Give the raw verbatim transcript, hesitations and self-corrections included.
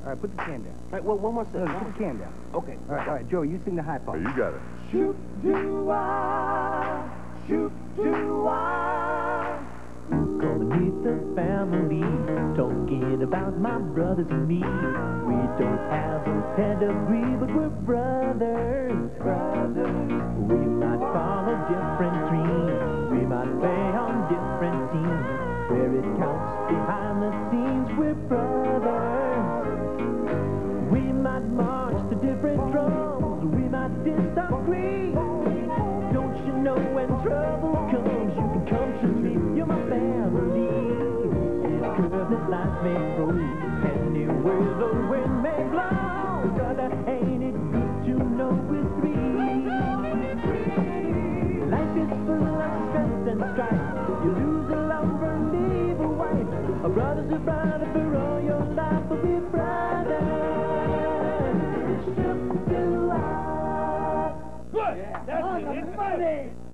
All right, put the can down. All right, well, one more No, thing. put the can down. Okay. All right, all right, Joey, you sing the high part. Hey, you got it. Shoot do I, shoot do I. Gonna meet the family, talking about my brothers and me. We don't have a pedigree, but we're brothers. Brothers. We might follow different dreams, we might play on different teams. Where it counts behind the scenes, we're brothers. We might march to different drums, we might disagree. Don't you know when trouble comes, you can come to me, you're my family. It's curve that life may throw, anywhere the wind may blow. Brother, ain't it good to know we're three? Life is full of stress and strife, you lose a lover, leave a wife. A brother's a brother for all your life, but we're brothers. Shoot do I. Good! That's it. It's funny!